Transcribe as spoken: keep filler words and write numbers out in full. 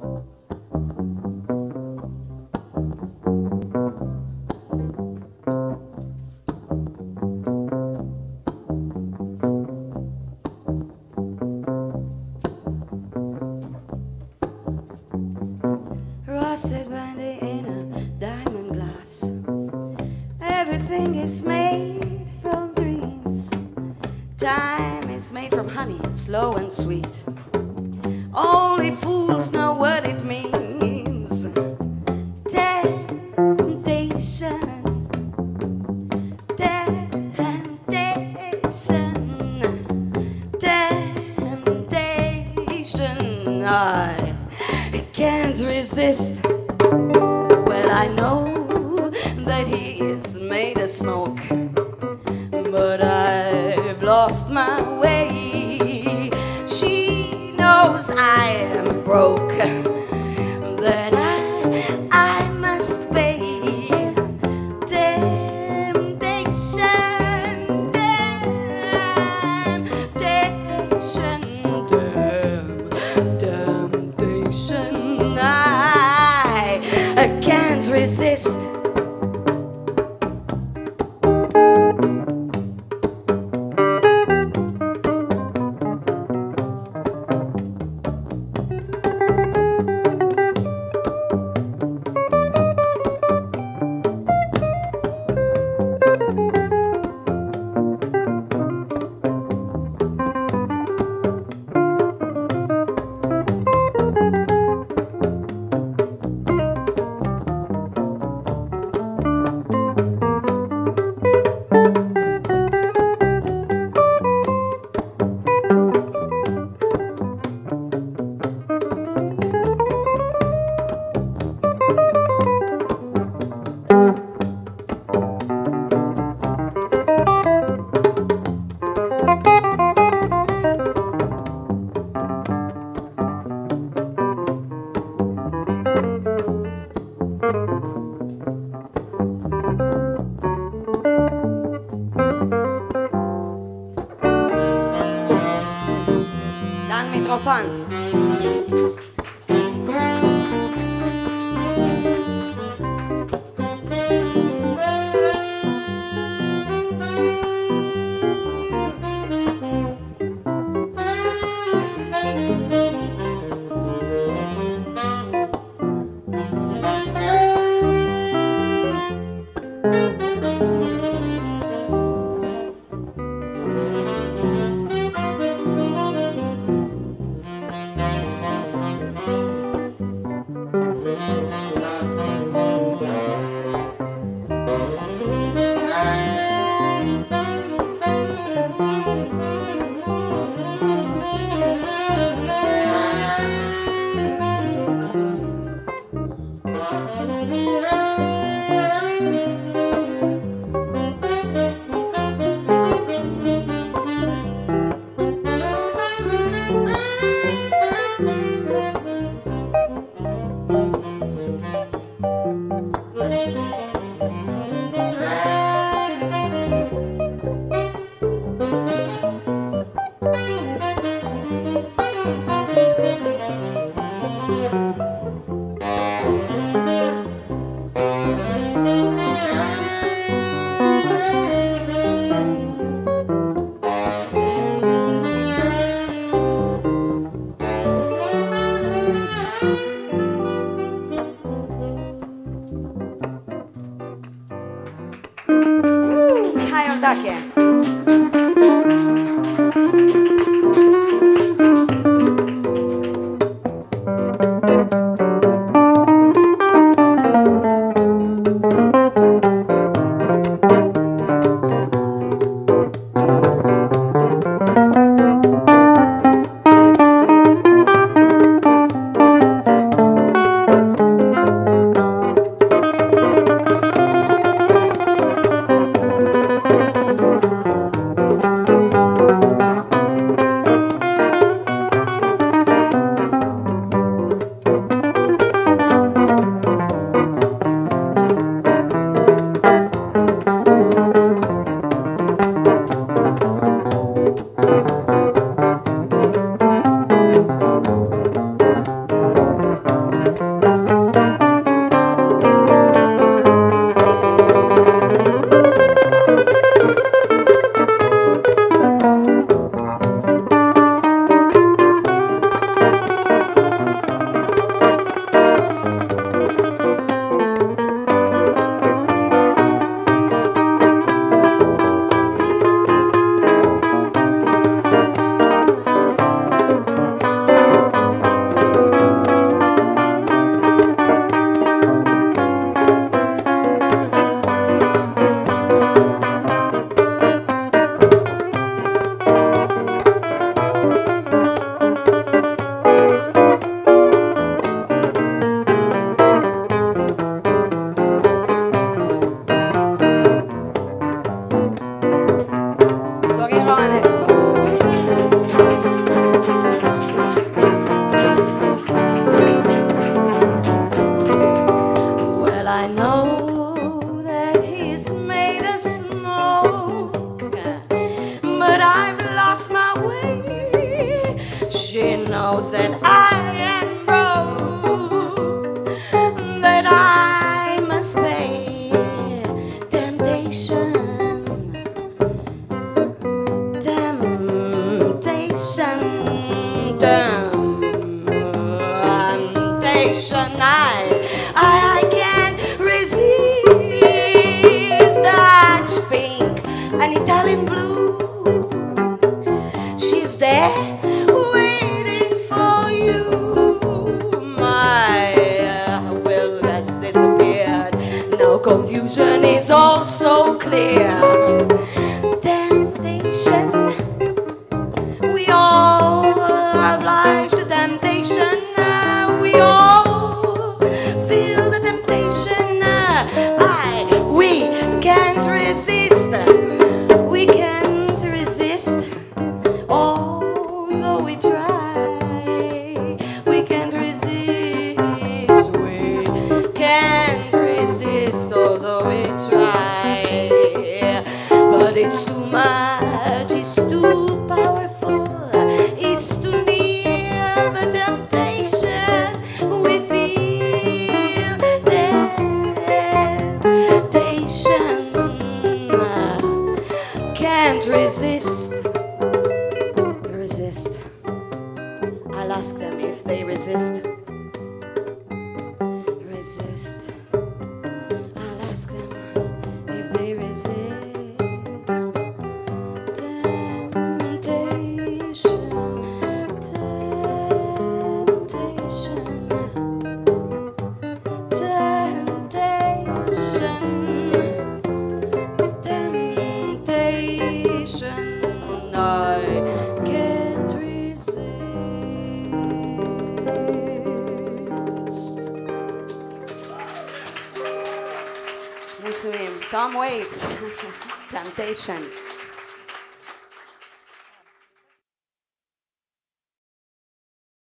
Rusted brandy in a diamond glass. Everything is made from dreams. Time is made from honey, slow and sweet. Only fools know what it means. Temptation, temptation, temptation. I can't resist. Well, I know that he is made of smoke, but I've lost my way. She knows I am broke, that I, I must pay. Temptation, temptation, temptation. I can't resist. Dan Mitrofan. Mihail Dache. knows that I am broke, that I must pay temptation, temptation, temptation. I, I, I can't resist Dutch pink and Italian blue. She's there waiting for you. My uh, will has disappeared. No confusion is all so clear. Temptation, we all are obliged to temptation. Uh, we all feel the temptation. Uh, I, we can't resist. We can't resist. Although we try, we can't resist. We can't resist, although we try. But it's too much, it's too powerful, it's too near the temptation. We feel temptation. Can't resist. Resist. I'll ask them if they resist. Resist. I'll ask them if they resist. Temptation. Temptation. Temptation. Temptation. I can't resist. Tom Waits, Temptation.